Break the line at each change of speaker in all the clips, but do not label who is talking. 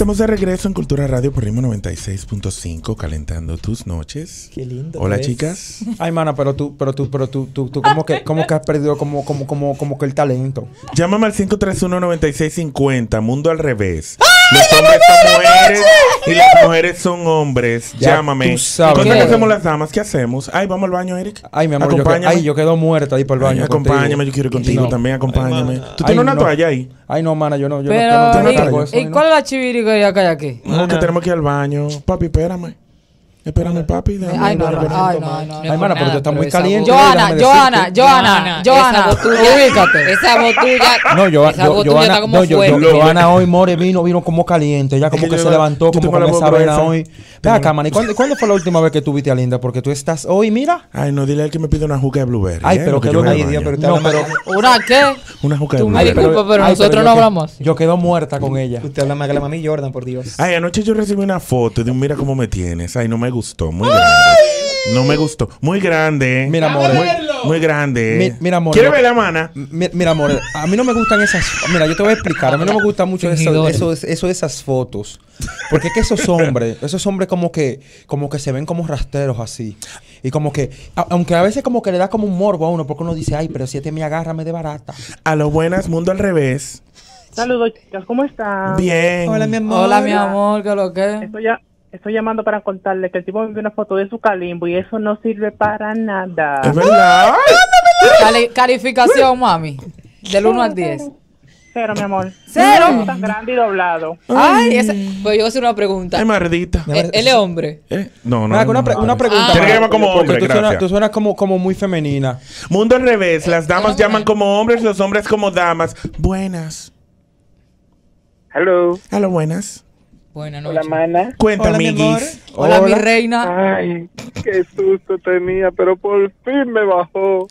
estamos de regreso en Cultura Radio por Ritmo 96.5, calentando tus noches.
Qué lindo.
Hola, chicas.
Ay, mana, pero tú como que has perdido como que el talento.
Llámame al 531-9650, Mundo al Revés. Los hombres son mujeres y las mujeres son hombres.
Ya
Llámame.
tú sabes.
¿Cuánto
¿Qué?
que hacemos las damas? ¿Qué hacemos? Ay, vamos al baño, Eric.
Ay, mi amor,
Acompáñame.
yo quedo muerta ahí por el baño.
Ay, acompáñame, yo quiero ir contigo
No.
también, acompáñame.
Ay,
¿Tú tienes
Ay,
una
no.
toalla ahí?
Ay, no, mana, yo no
Pero,
no
¿y-
cargo eso.
¿y
¿no?
cuál es la chivirica que hay aquí?
No, que tenemos que ir al baño. Papi, espérame. Espérame, papi. déjame
Ay, no,
ver,
no,
ver.
ay, no.
Ay, mana, pero tú estás muy caliente.
Joana,
déjame
Joana,
decirte.
Joana, ubícate.
Esa botella.
No,
esa botella está como fuerte.
Joana hoy, more, vino como caliente. Ya
Es
como
que
que
yo
se levantó
yo
como
tengo
con
la
esa
voz
vena
gruesa.
hoy. Ve acá, man, ¿y cuándo fue la última vez que tú viste a Linda? Porque tú estás hoy, mira.
Ay, no, dile a él que me pide una juca de blueberry.
Ay, pero
que
que
yo
lo
voy al
Dios,
baño.
pero
No, pero
¿Una qué?
Una juca de
Tú me
blueberry.
disculpas, pero nosotros no hablamos así.
Yo quedo muerta con ella.
usted habla más que la mami Jordan, por Dios.
Ay, anoche yo recibí una foto de un mira cómo me tienes. Ay, no me gustó. Muy grande. No me gustó. Muy grande.
Mira, amor.
Muy grande.
Mira, amor.
¿Quieres ver la mana?
Mira, amor, a mí no me gustan esas. Mira, yo te voy a explicar. A mí no me gusta mucho eso de esas fotos. Porque es que esos hombres como que se ven como rastreros así. Y como que, aunque a veces como que le da como un morbo a uno, porque uno dice, ay, pero si este me agárrame de barata.
A lo buenas, Mundo al Revés.
Saludos, chicas, ¿cómo están?
Bien.
Hola, mi amor.
Hola, mi amor, ¿qué es lo que?
Estoy llamando para contarle que el tipo me envió una foto de su calimbo y eso no sirve para nada.
Es verdad.
Calificación, mami. Del 1 al 10.
Cero, mi amor.
¿Cero?
Tan grande y doblado.
Ay, esa...
Pues yo voy a hacer una pregunta.
Ay, mardita.
¿Él es hombre?
No,
Mira, una pregunta.
Tiene que llamar como
porque
hombre,
tú suenas,
gracias.
tú suenas como muy femenina.
Mundo al Revés. Las damas llaman como hombres, los hombres como damas. Buenas.
Hello.
A lo buenas.
Buenas noches.
Hola, mana.
Cuenta,
Hola, mi amor.
amiguis.
Hola, mi reina.
Ay, qué susto tenía, pero por fin me bajó.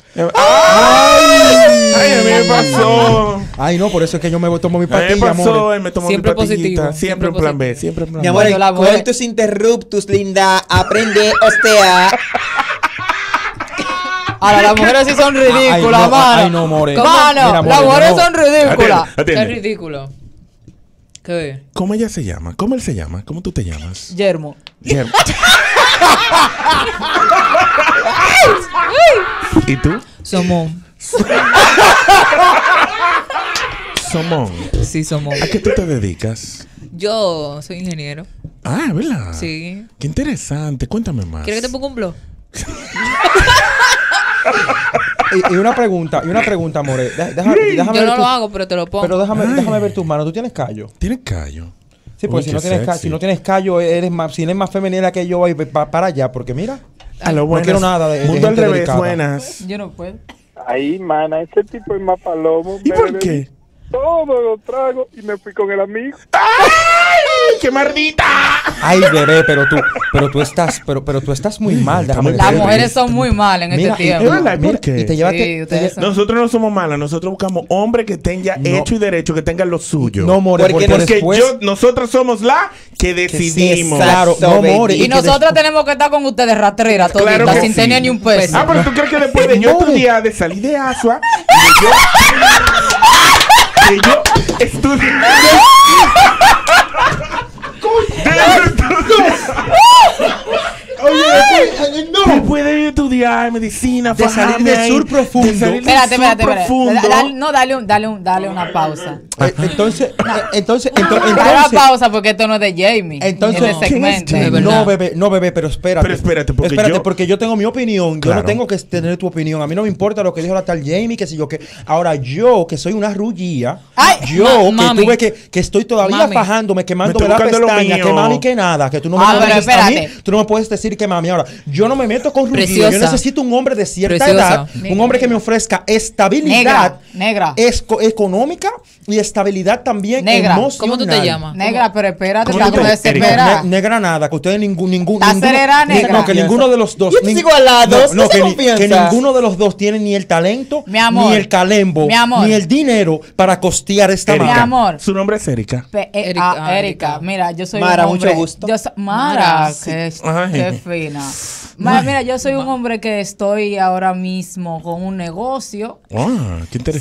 Ay, a mí me pasó.
Ay, no, por eso es que yo me tomo mi
A mí me
pastilla,
pasó,
amor.
me tomó
Siempre
mi pastillita.
positivo,
Siempre
siempre
un plan B,
positivo.
siempre un plan
Mi
B.
amor,
Bueno, la
el
mujer-
coitus interruptus, linda. Aprende, hostea.
Ahora, las mujeres sí son ridículas,
no,
mano.
ay, no, more.
Mano,
Mira, more,
las mujeres
no.
son ridículas.
Es
Atiende.
ridículo. ¿Qué?
¿Cómo ella se llama? ¿Cómo él se llama? ¿Cómo tú te llamas?
Yermo.
Guillermo. ¿Y tú?
Somos.
Somón.
Sí, somos.
¿A qué tú te dedicas?
Yo soy ingeniero.
Ah, ¿verdad?
Sí.
Qué interesante. Cuéntame más.
¿Quieres que te ponga un blog?
Y una pregunta, more. Déjame
Yo no
ver
lo
tu-
hago, pero te lo pongo.
Pero déjame
Ay.
ver tus manos. ¿Tú tienes callo?
¿Tienes callo?
Sí, porque
Uy,
si no
qué
tienes
sexy.
si no tienes callo, eres más, si eres más femenina que yo, voy para allá, porque mira.
A lo
No
buenas.
quiero nada de
Mundo al
gente
Revés,
delicada.
buenas.
Yo no puedo.
Ay, mana, ese tipo es más palomo.
¿Y por qué?
Todos los tragos y me fui con el amigo.
¡Ay, qué mardita!
Ay, bebé, pero tú estás muy mal, déjame
Estamos
Las
decirte.
mujeres son muy malas en
Mira,
este
y-
tiempo.
Es verdad, ¿por qué?
Y te llevaste.
Sí, ustedes son-
Nosotros no somos malas, nosotros buscamos hombres que estén ya
No.
hecho y derecho, que tengan lo suyo.
No, more,
Porque
porque,
Porque
después.
nosotros somos la que decidimos.
Claro, no, more.
Y nosotros tenemos que estar con ustedes rastreras toditas,
Claro que
sin
sí.
tener ni un peso.
Ah, pero tú crees que después de yo estudiar, de salir de Asua, que yo estudié. Oye, después de estudiar medicina,
De salir
fajarme
del
ahí,
sur profundo.
de salir del
Espérate,
sur
espérate, espérate.
profundo.
No, dale una pausa.
Entonces,
Dale una pausa porque esto no es de Jamie.
Entonces,
es de
¿quién es
segmento.
Jamie?
no, bebé, pero espérate.
Pero espérate, porque yo-
porque yo tengo mi opinión. Yo
Claro.
no tengo que tener tu opinión. A mí no me importa lo que dijo la tal Jamie, que si yo que. Ahora, yo, que soy una rullía,
Ay,
yo
mami.
que tuve que estoy todavía
Mami.
fajándome,
Me
quemándome
estoy
la
buscando lo
pestaña,
mío.
que mami, que nada, que tú no me
Ah, pero
puedes a mí,
espérate.
tú no me puedes decir que mami. Ahora, yo no me meto con rullía. Yo
Preciosa.
necesito un hombre de cierta
Preciosa.
edad, un hombre que me ofrezca estabilidad
Negra.
económica y estabilidad también
Negra.
emocional.
¿Cómo tú te llamas?
Negra, pero espérate,
¿Cómo
está
tú
como
te-
desesperada.
Negra nada, que ustedes ningún
Está acelera, negra.
No, que ninguno de los dos.
Yo te sigo al lado,
No,
esa
que,
confianza.
que ninguno de los dos tiene ni el talento,
Mi amor.
ni el calembo,
Mi amor.
ni el dinero para costear esta
Erika.
Mi
marca.
amor.
Su nombre es Erika.
Erika.
Erika, mira, yo soy
Mara,
un hombre.
mucho gusto.
Mara,
Sí.
Ay.
qué fina. Mira, yo soy un hombre que estoy ahora mismo con un negocio.
Ah, qué interesante.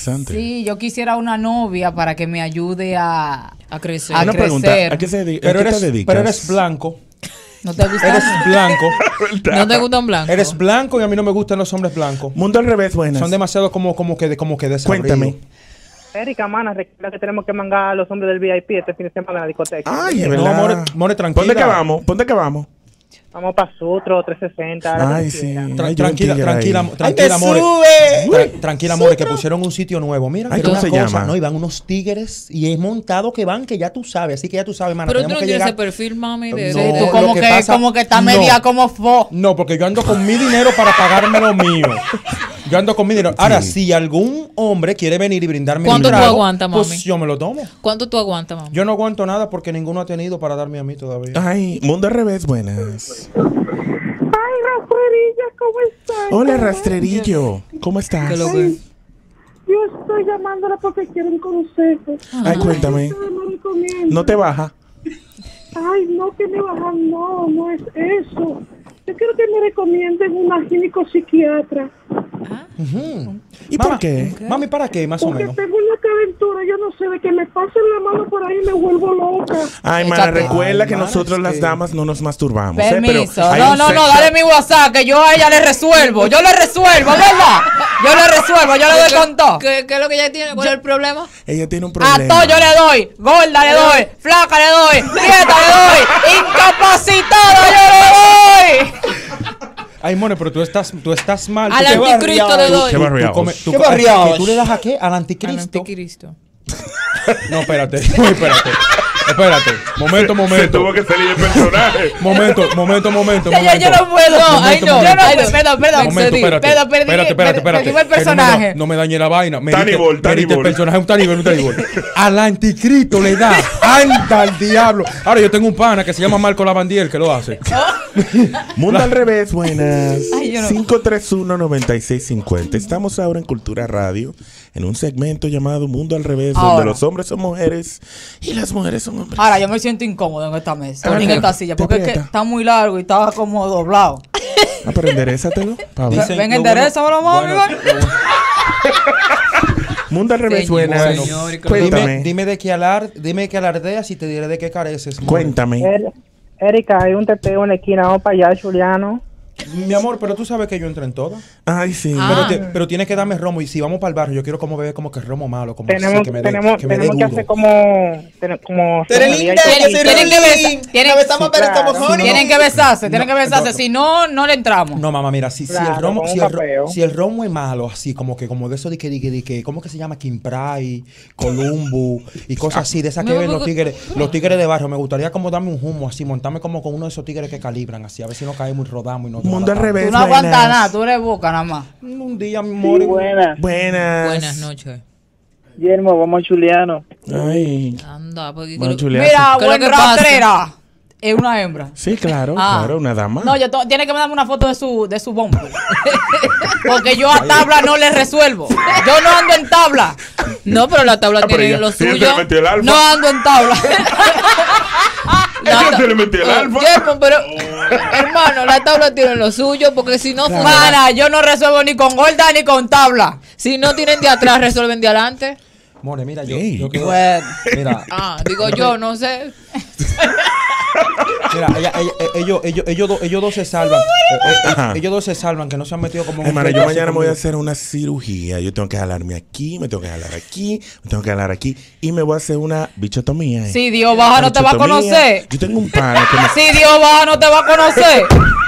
interesante.
Sí, yo quisiera una novia para que me ayude a
crecer.
Una pregunta,
crecer.
¿a qué se dedica?
Pero
¿A qué te
eres,
dedicas?
pero eres blanco.
¿No te gusta?
Eres blanco.
¿No te gustan blancos?
Eres blanco y a mí no me gustan los hombres blancos.
Mundo al revés, buenas.
Son demasiado como que desabridos.
Cuéntame.
Erika, mana, recuerda que tenemos que mangar a los hombres del VIP este fin de semana en la discoteca.
Ay, es
No,
verdad.
more, tranquila.
¿Dónde que vamos? ¿Dónde que vamos?
Vamos para Sutro, 360.
Ay, sí. Ay, yo
Tranquila,
un tigre
tranquila,
ahí.
tranquila, amore.
sube!
Tranquila, amore, que pusieron un sitio nuevo. Mira,
Ay,
que
¿cómo
una
se
cosa,
llama?
No, y van unos tigres y es montado que van, que ya tú sabes. Así que ya tú sabes, mano.
Pero tú
tenemos
no
que
tienes
llegar.
ese perfil, mami. De,
No,
de-
Tú
lo
como
que
que,
pasa-
como que está
no.
media como fo.
No, porque yo ando con mi dinero para pagarme lo mío. Yo ando con mi dinero. Ahora, si algún hombre quiere venir y brindarme
¿Cuánto
un
tú
trago,
aguantas,
pues
mami?
yo me lo tomo.
¿Cuánto tú aguantas, mami?
Yo no aguanto nada porque ninguno ha tenido para darme a mí todavía.
Ay, Mundo al revés, buenas.
Ay, Rafaelilla, ¿cómo estás?
Hola, rastrerillo. ¿Cómo estás?
¿Qué lo que?
Yo estoy llamándola porque quiero un consejo.
Ay, cuéntame.
Me recomienda.
¿No te baja?
Ay, no, que me bajan, no es eso. Yo quiero que me recomienden una ginecopsiquiatra.
¿Y por qué?
Mami, ¿para qué? Más o
Porque
menos.
tengo una calentura, yo no sé, de que me pasen la mano por ahí y me vuelvo loca.
Ay, mana,
Échate.
recuerda que
Ay, mana,
nosotros
es
las
que-
damas no nos masturbamos. Pero
Permiso.
hay
No,
un
no,
sex
no,
shop.
dale mi WhatsApp que yo a ella le resuelvo. Yo le resuelvo, ¿verdad? Yo le resuelvo, yo le doy con todo.
¿Qué es lo que ella tiene? ¿Cuál es el problema?
Ella tiene un
A
problema.
todo yo le doy. Gorda le doy. Flaca le doy. Quieta le doy. Incapacitada yo le doy.
Ay, Mone, pero tú estás mal.
Al
Tú te-
anticristo le doy.
Qué barriados.
tú-
¿Qué barriados?
¿Que tú le das a qué? Al
Al
anticristo.
anticristo.
No, espérate. No, espérate. Espérate. Momento.
Se tuvo que salir el personaje.
Momento.
Ya, yo no puedo. Ay, no. Yo no
momento.
puedo. Perdón.
Momento, espérate.
Perdí el personaje.
No me dañe la vaina. Me
Tanibol,
diste el
Tanibol.
personaje un Tanibol. Al anticristo le da. Anda al diablo. Ahora yo tengo un pana que se llama Marco Lavandier que lo hace.
Mundo al revés, buenas.
Ay, yo no.
531-9650. Estamos ahora en Cultura Radio, en un segmento llamado Mundo al revés, donde
Ahora.
los hombres son mujeres y las mujeres son hombres.
Ahora, yo me siento incómodo en esta mesa,
Ah,
en
¿te
esta silla, porque es que
aprieta?
está muy largo y estaba como doblado.
Ah, pero enderezatelo. Pa' ver.
Dicen-
Ven,
lo
enderezamelo, mami,
bueno-
ven.
Mundo al revés,
Señor,
buenas.
señor,
Cuéntame.
Dime de qué alardeas y te diré de qué careces. More.
Cuéntame.
Erika, hay un teteo en la esquina, vamos para allá, Juliano.
Mi amor, pero tú sabes que yo entro en todas.
Ay, sí.
Ah.
Pero tienes que darme romo. Y si vamos para el barrio, yo quiero como beber como que romo malo. Como así,
Tenemos
que me dé
tenemos
que me dé
tenemos que
duro.
hacer como...
Terelín,
Tienen que besar.
Tienen besamos, pero estamos
Claro.
honey.
Tienen que besarse, tienen
No,
que besarse.
no.
Si no, no le entramos.
No, mamá, mira, si
Claro,
el romo,
con
si
un
el,
papeo.
si el romo es malo, así como de eso de que ¿cómo que se llama? Kimpray, Columbu y cosas así, de esas que
No,
ven
porque-
los tigres de barrio. Me gustaría como darme un humo así, montarme como con uno de esos tigres que calibran así, a ver si no caemos y rodamos y no
Mundo al revés,
Tú no aguantas
buenas.
nada, tú eres boca nada más.
Un día, mi amor.
Buenas.
Buenas.
Buenas noches.
Guillermo, vamos a Juliano.
Ay.
Anda, porque
Bueno,
creo-
Julián.
Mira,
¿Qué es lo
buen
que pasa?
rastrera. Es una hembra.
Sí, claro,
Ah.
claro, una dama.
No, tiene que mandarme una foto de su bombo. Porque yo a tabla no le resuelvo. Yo no ando en tabla.
No, pero la tabla
pero
tiene
ya-
lo
sí, ya se
suyo.
le metió el alfa.
No ando en tabla.
Ella se le metió el alfa.
Guillermo, pero hermano, la tabla tiene lo suyo porque si no funciona-
Mana, yo no resuelvo ni con gorda ni con tabla.
si no tienen de atrás, resuelven de adelante.
More, mira,
Ey.
yo quiero.
Bueno.
Mira,
Ah, digo yo, no sé.
mira, ellos dos se salvan.
Ajá.
Ellos dos se salvan, que no se han metido como en un
Hermano, yo
pleito
mañana
así
me voy a
conmigo.
hacer una cirugía. Yo tengo que jalarme aquí, me tengo que jalar aquí, me tengo que jalar aquí. Y me voy a hacer una bichotomía.
Si Dios baja, no te va a
Bichotomía.
conocer.
Yo tengo un pana que me...
Si Dios baja, no te va a conocer.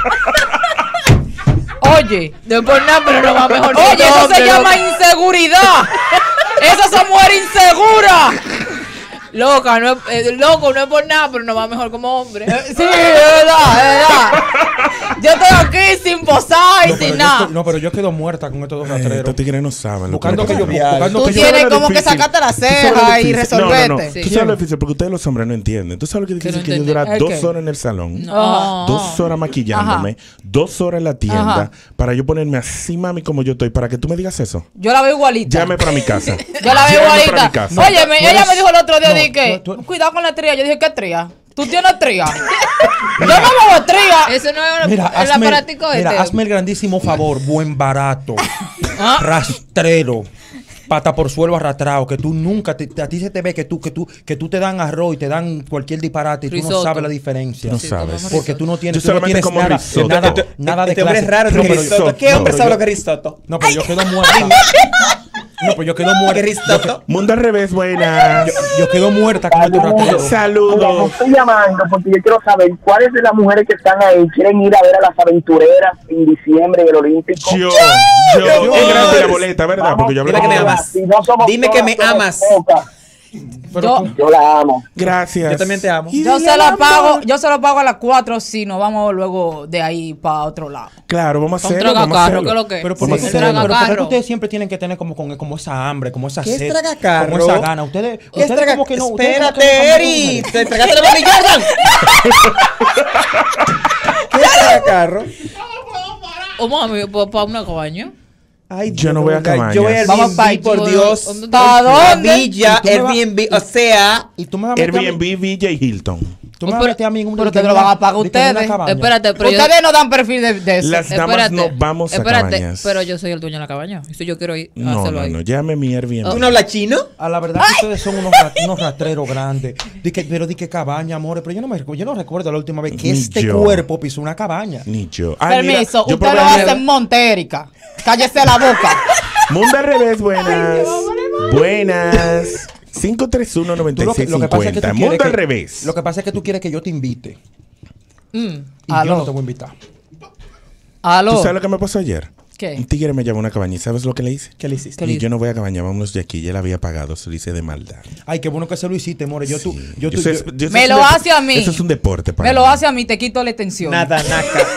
Oye.
No es por nada, pero no va mejor.
Oye,
que
eso
hombre,
se llama
loca.
inseguridad. Esa es esa mujer insegura.
Loca, no es, loco, no es por nada, pero no va mejor como hombre.
Sí, es verdad. Yo estoy aquí sin posar y
No, pero
sin
yo
nada.
estoy- no, pero yo quedo muerta con estos dos rastreros.
Estos tigres no saben. lo
Buscando que yo.
pasa.
Buscando
Tú
que yo.
tienes
sabes lo
como que
difícil.
sacarte la
Tú sabes
ceja
lo
y
difícil.
resolverte.
No,
Sí.
Tú sabes lo difícil porque ustedes los hombres no entienden. Tú sabes lo que
Que
difícil
no
que yo
entendí.
durar
¿El
2
qué?
horas en el salón.
No.
2 horas maquillándome, 2 horas en la tienda
Ajá.
para yo ponerme así, mami, como yo estoy, para que tú me digas eso.
Yo la veo igualita.
Llame para mi casa.
Yo la veo
Llame para
igualita.
mi casa.
Oye,
tú
ella
eres-
me dijo el otro día,
no,
dije que
tú-
cuidado con la tría. Yo dije, ¿qué tría? ¿Tú tienes tría? Yo no veo tría.
Eso no es
Mira,
el
hazme,
aparatico
mira,
este.
hazme el grandísimo favor, buen barato,
Ah.
rastrero. pata por suelo arrastrado, que tú nunca, a ti se te ve que tú te dan arroz y te dan cualquier disparate y tú no
Risotto.
sabes la diferencia.
No sabes.
Porque tú no tienes,
Yo solamente como
nada,
risotto.
nada de
Este hombre
clase.
es raro,
No, pero-
risotto. ¿Qué
no,
hombre
pero
sabe
yo-
lo que es risotto?
No, pero yo quedo muerta. No, pero yo quedo muerta.
¿Qué risotto?
Mundo al revés, buenas.
Yo quedo muerta con este ratero.
Saludos.
Estoy llamando porque yo quiero saber cuáles de las mujeres que están ahí quieren ir a ver a las aventureras en diciembre en el Olímpico.
Yo.
Yo.
Es gratis la boleta, ¿verdad? Porque yo hablé
Dime que me
con
amas.
Si no somos
Dime que me
todas, somos
amas.
pocas.
Pero
Yo la amo.
Gracias.
Yo también te amo.
Yo se lo pago a las 4 si nos vamos luego de ahí para otro lado.
Claro, vamos a
Un
hacerlo. Vamos a
tragacarro,
hacerlo.
¿qué es lo que?
Pero ¿por
Vamos
qué
a
ustedes,
hacerlo.
pero ¿por qué
Tragacarro.
ustedes siempre tienen que tener como esa hambre, como esa
¿Qué es
sed?
tragacarro?
Como esa gana. Ustedes
¿Qué es
como que no. ustedes como que
Espérate,
no están
Eri.
con
¿Te entregaste la Bobby Jordan? ¿Qué es tragacarro?
O mami, para una cabaña.
Ay,
Yo no voy a cabañas.
Yo voy a
Vamos pa'
Airbnb, por
allí.
Dios.
¿Pa' dónde?
Villa,
¿Y tú me vas-
Airbnb, o sea...
Y tú me vas a meter a mí-
Airbnb, Villa y Hilton.
tú me vas a meter a mí en un
Pero te lo van a pagar
de que en una
ustedes.
cabaña.
Espérate, pero yo... Ustedes no dan perfil de eso.
Las damas no vamos a cabañas.
pero yo soy el dueño de la cabaña. Eso yo quiero ir a
No,
hacerlo
no,
ahí.
no. Llame mi Airbnb.
¿Tú no hablas chino?
A la verdad que ustedes son unos rastreros grandes. Pero di que cabaña, amores. Pero yo no recuerdo la última vez que
Ni
este
yo.
cuerpo pisó una cabaña.
Ni yo. Ay, mira,
Permiso,
yo
usted lo
probé
hace en Monterica. Cállese la boca.
Mundo al revés, buenas. Buenas.
Tú lo que pasa es que
531-9650.
tú quieres
Mundo
que-
al revés.
Lo que pasa es que tú quieres que yo te invite. Y yo
Aló.
no te voy a invitar.
Aló.
¿Tú sabes lo que me pasó ayer?
¿Qué?
Un tigre me llamó a una cabaña. ¿Y sabes lo que le hice?
¿Qué le hiciste?
¿Qué le
Y yo no voy a cabaña, vámonos de aquí. Ya la había pagado, se lo hice de maldad.
Ay, qué bueno que se lo hiciste, more. Yo, tú,
Sí.
yo, tú,
Eso
yo-
es- yo- eso
Me
es
lo
un
hace a mí.
Eso es un deporte para
Me lo
mí.
hace a mí, te quito la atención.
Nada, naca.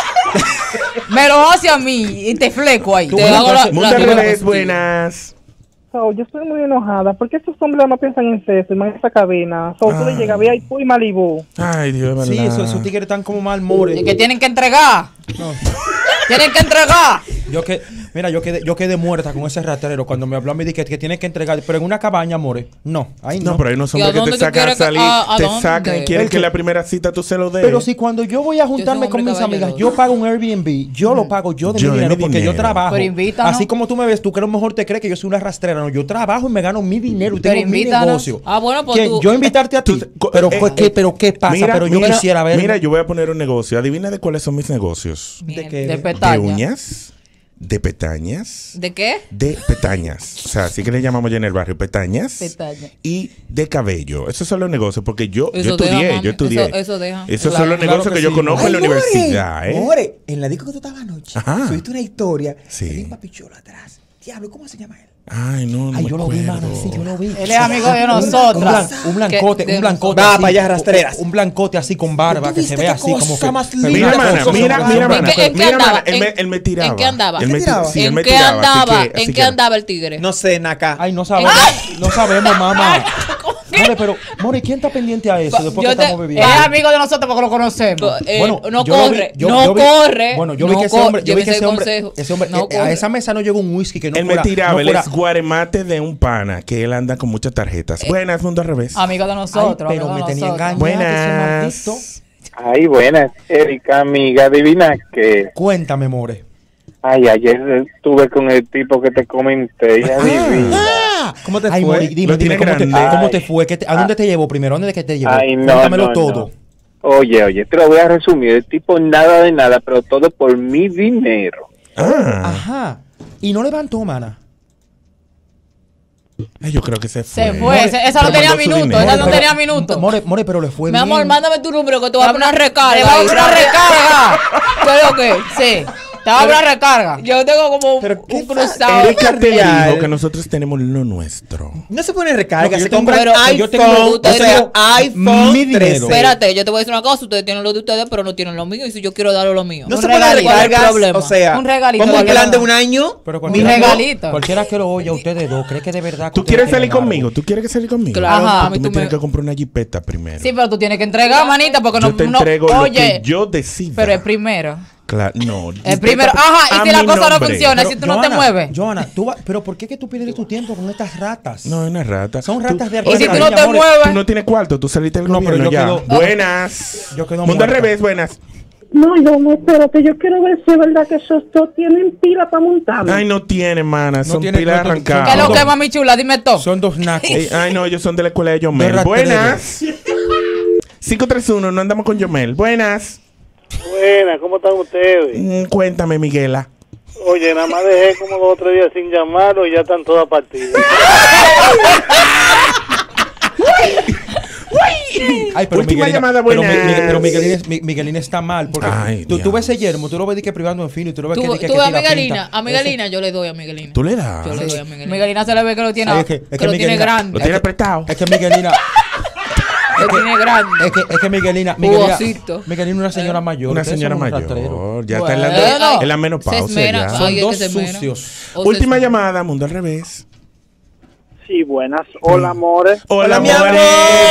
Me lo hace a mí y te fleco ahí.
Tú,
Te
bueno,
hago la,
Mundo
la
al
regla
revés,
positiva.
buenas.
So, yo estoy muy enojada porque estos hombres no piensan en sexo y más en esa cabina. So, tú le llegas a VIP y Malibu.
Ay, Dios, de
Sí,
verdad.
esos tigres están como mal, more.
Y que tienen que entregar.
No.
Tienen que entregar.
Mira, yo quedé muerta con ese rastrero cuando me habló a mí de que tiene que entregar. Pero en una cabaña, more. No, ahí no.
No, pero hay unos
¿Y a
hombres que
dónde
te
tú
sacan a
quieres que-
salir,
a
te
dónde?
sacan y quieren
El
que
que-
la primera cita tú se lo des.
Pero si cuando yo voy a juntarme
soy
con
hombre
mis amigas,
caballero.
yo pago un Airbnb, yo lo pago yo de
Yo
mi
de
dinero
mi
porque
dinero.
yo trabajo.
Pero invítanos.
Así como tú me ves, tú que a lo mejor te crees que yo soy una rastrera. No, yo trabajo y me gano mi dinero y
Pero
tengo mi
invítanos.
negocio.
Ah, bueno, pues
¿Quién?
tú-
Yo invitarte a ti. Pero ¿qué pasa? Pero yo quisiera ver.
Mira, yo voy a poner un negocio. Adivina de cuáles son mis negocios.
qué?
De
De
petaña.
uñas, de petañas,
¿De qué?
de petañas. O sea, así que le llamamos ya en el barrio petañas.
Petaña.
Y de cabello. Esos son los negocios porque yo
Eso
estudié,
deja, mami.
yo estudié.
Eso deja.
Esos
Claro,
son los
claro
negocios
que
que yo
sí.
conozco en la universidad, ¿eh?
More, en la disco que tú estabas anoche,
Ajá.
subiste una historia.
Sí.
Hay un papichuelo atrás. Diablo, ¿cómo se llama él?
Ay, no, no
Ay,
me
yo lo vi,
acuerdo.
mano, sí, yo lo vi.
Él es amigo de nosotras.
Un blancote,
Que-
un blancote.
Va
así,
para allá, rastreras.
Un blancote así con barba,
¿Tú
que se
viste
ve
qué
así como
cosa
que.
más
pero
linda?
Mira,
una
mana,
cosa,
mira,
una
mira,
cosa.
mana.
¿En qué
Mira,
andaba?
mana, él me tiraba.
¿En qué andaba?
Él me
¿En qué tiraba?
sí, él
¿En
me
qué
tiraba, así
andaba?
que- así
¿En qué
que-
andaba el tigre?
No sé, naca.
Ay, no sabemos, no sabemos, mamá. More, pero, More, ¿quién está pendiente a eso después que estamos
Él
bebiendo?
es amigo de nosotros porque lo conocemos.
yo
No
lo vi-
corre,
yo-
no
yo vi-
corre.
Bueno, yo vi
no
que ese
co-
hombre, yo vi que
llévese
ese hombre,
no
a
corre.
esa mesa no llegó un whisky que no
Él me
fuera-
tiraba,
no
él
fuera-
es guaremate de un pana que él anda con muchas tarjetas. Buenas, mundo al revés.
Amigo de
Ay,
nosotros.
pero
amigo
me
de
tenía
nosotros.
engañado ese maldito.
Buenas.
Ay, buenas, Erika, amiga, adivina que...
Cuéntame, More.
Ay, ayer estuve con el tipo que te comenté y adivina.
¿Cómo te
Ay,
fue?
More, dime,
Lo tiene
¿cómo te,
grande.
cómo te fue? ¿A dónde te llevó primero? ¿A dónde que te llevó?
Ay, no,
Cuéntamelo
no,
todo.
no. Oye, te lo voy a resumir. El tipo nada de nada, pero todo por mi dinero.
Ah,
Ajá. Y no levantó, mana.
ay, yo creo que se fue.
Se fue. Esa no
Pero
tenía
mandó su
minuto.
dinero.
Esa no tenía minuto.
More, pero le fue
Mi
bien.
amor, mándame tu número que te voy a poner una recarga.
Te voy a
ahí.
poner una recarga.
¿Qué es lo que? Sí. Te voy a poner una recarga.
Yo tengo como
Pero
un
qué
cruzado.
Erika te
Real.
dijo que nosotros tenemos lo nuestro.
No se pone recarga,
No, que
se
yo tengo-
compra
pero que yo tengo-
iPhone,
yo
o sea,
tengo
iPhone
mi dinero.
13.
Espérate, yo te voy a decir una cosa. Ustedes tienen lo de ustedes, pero no tienen lo mío. Y si yo quiero darle lo mío.
No
Un
se pone
regalito. ¿Cuál es el
recargas,
problema?
o sea,
Un regalito.
como un
¿Cuál es
plan
el
de
problema?
un año.
Pero
Mi regalito.
Cualquiera que lo oye a ustedes dos, cree que de verdad. que
¿Tú
ustedes
quieres salir
tienen algo.
conmigo? ¿Tú quieres salir conmigo?
Claro. Ajá,
Tú me
tú
tienes
me-
que comprar una jipeta primero.
Sí, pero tú tienes que entregar, manita, porque
Yo
no.
te
no-
entrego lo
oye,
que yo decida.
pero es primero.
Claro, no.
El primero.
jipeta
Ajá, y
a
si la
mi
cosa no
nombre.
funciona,
Pero,
si tú no te mueves.
Johanna, pero ¿por qué que tú pierdes tu tiempo con estas ratas?
No, es una rata.
Son ratas de
Y si tú no
Cariño,
te
amores.
mueves.
Tú no tienes cuarto, tú saliste del
No, pero
gobierno
yo
ya.
quedo-
Buenas.
Yo quedo
Mundo al
muerta.
revés, buenas.
No, espérate, yo quiero ver si es verdad que esos dos tienen pila para montarme.
Ay, no tiene, mana. Son
tiene-
pilas
no, no,
arrancadas.
¿Qué es lo que, mami chula? Dime todo.
Son dos nacos.
Ay, no, ellos son de la escuela de Yomel.
De
Buenas. 531, no andamos con Yomel. Buenas.
Buenas, ¿cómo están ustedes?
Cuéntame, Miguela.
Oye, nada más dejé como 2 o 3 días sin llamarlo y ya están todas partidas.
Ay,
Última llamada, buenas.
Pero Miguelina está mal. Porque
Ay,
tú ves ese yermo, tú lo ves de que privando en fino y tú lo ves
Tú
que
ves a
tira
Miguelina.
pinta.
A Miguelina yo le doy a Miguelina.
¿Tú le das?
Yo le doy a Miguelina. Miguelina se le ve que lo tiene,
Ay, es que
que lo tiene
Miguelina-
grande.
¿Lo tiene prestado?
Es que Miguelina...
Lo tiene grande.
Es que Miguelina
Jugosito.
es una señora mayor.
Una
ustedes
señora
son unos
mayor.
rastreros.
Ya está en
Bueno,
la
se
menopausia.
esmera.
Ya.
Son
Ay, es
dos
que se esmera.
sucios.
O se
Última
esmera.
llamada, Mundo al Revés.
Sí, buenas. Hola, amores.
Hola,
mi
amor.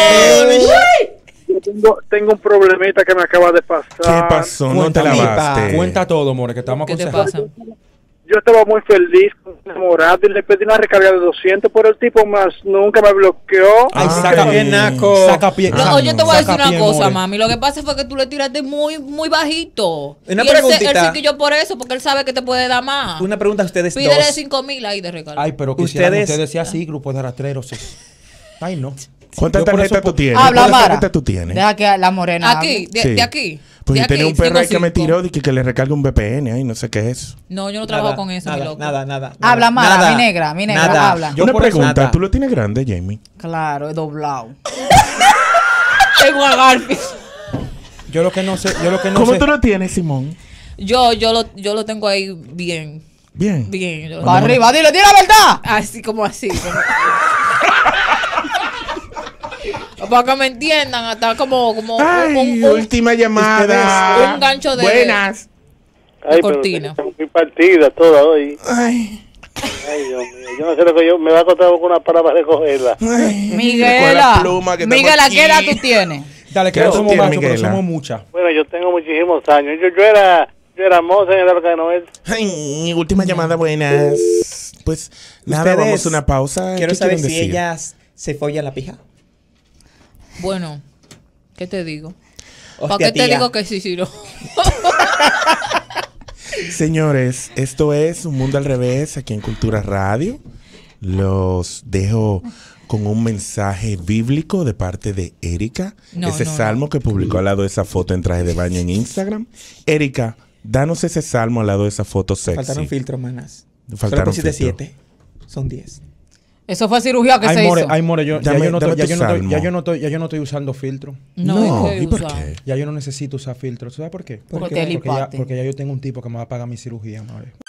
Yo tengo un problemita que me acaba de pasar.
¿Qué pasó? No te
Cuéntame,
lavaste.
Cuenta todo, more, que estamos
¿Qué te
aconsejando.
pasa?
Yo estaba muy feliz, enamorado, y le pedí una recarga de 200, pero el tipo más nunca me bloqueó.
Ay,
Ay.
saca
¡Qué naco!
Saca pie.
No, oye, te voy a decir
saca
una
pie,
cosa,
more.
mami. Lo que pasa fue que tú le tiraste muy bajito.
Una
Y él
preguntita.
se quilló por eso, porque él sabe que te puede dar más.
Una pregunta a ustedes
Pídele
dos.
5,000 ahí de regalo.
Ay, pero quisieran
Ustedes-
ustedes sea así, grupo de rastreros. Ay, no.
¿Cuántas
Yo por
tarjetas
eso-
tú tienes?
Habla,
¿Cuántas
Mara.
tarjetas tú tienes?
Deja que la morena
Aquí,
hable.
Sí.
de aquí.
Pues
de
yo tenía
aquí,
un perro ahí que me
5,5.
tiró de que le recargue un VPN. Ay, no sé qué es eso.
No, yo no trabajo con eso, mi loco.
Nada.
Habla, Mara,
Nada.
mi negra,
Nada.
habla.
Yo
Una
por eso-
pregunta.
nada.
¿Tú lo tienes grande, Jamie?
Claro, es doblado.
Tengo a Garfield.
Yo lo que no sé.
¿Cómo tú lo tienes, Simón?
Yo lo tengo ahí bien.
Bien.
Bien. Yo lo-
Para arriba, dile, di la verdad.
Así como así. Para que me entiendan, hasta como
Ay, última llamada.
un gancho de-
Buenas.
Ay,
cortina.
pero muy partidas todas hoy.
Ay,
Ay, Dios mío. Yo no sé lo que me va a costar con una para recogerla.
ay. Con la
Miguela,
pluma que estamos
Miguela,
aquí.
¿qué edad tú tienes?
Dale, que
¿Qué
no
tú
somos
tienes,
machos, pero
Miguela?
somos muchas.
Bueno, yo tengo muchísimos años. Yo era moza en el Arca de Noel.
Ay, última llamada, buenas. Pues nada,
Ustedes-
vamos a una pausa.
Quiero
¿Qué
saber
quieren
si
decir?
ellas se follan la pija.
Bueno, ¿qué te digo? ¿Para
Hostia,
qué te
tía.
digo que sí, no?
Señores, esto es Un Mundo al Revés aquí en Cultura Radio. Los dejo con un mensaje bíblico de parte de Erika.
No,
ese
no,
salmo que publicó al lado de esa foto en traje de baño en Instagram. Erika, danos ese salmo al lado de esa foto sexy.
Faltaron filtros, manas.
Faltaron
Solo pusiste
filtros.
7. Son 10.
Eso fue cirugía que se hizo.
Ay, more, ya
Dame-
yo no
dame
estoy-
tu
ya
salmo.
yo no estoy usando filtro.
No,
¿y por qué?
Ya yo no necesito usar filtro. ¿Sabes por qué?
Porque
qué?
el
Porque ya,
empate.
porque ya yo tengo un tipo que me va a pagar mi cirugía, madre.